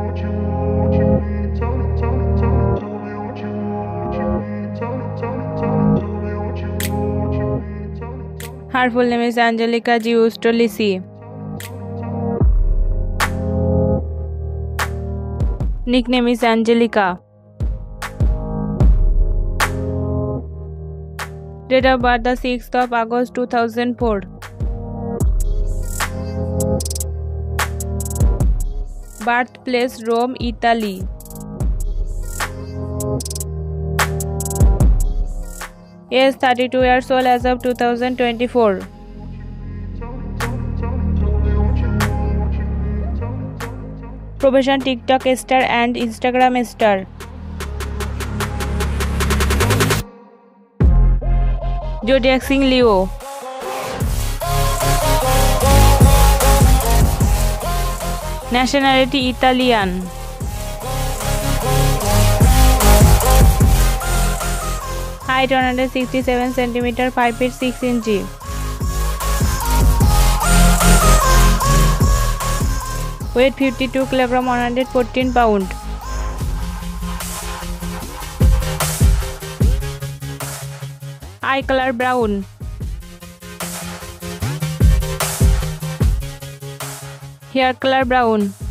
Her full name is Angelica Giustolisi. Nickname is Angelica. Date of birth the 6th of August 2004. Birthplace Rome, Italy. Age 32 years old as of 2024. Profession TikTok star and Instagram star. Zodiac sign Leo. Nationality Italian. Height 167 cm, 5 feet 6 inches. Weight 52 kg, 114 pound. Eye color brown. Hair color brown.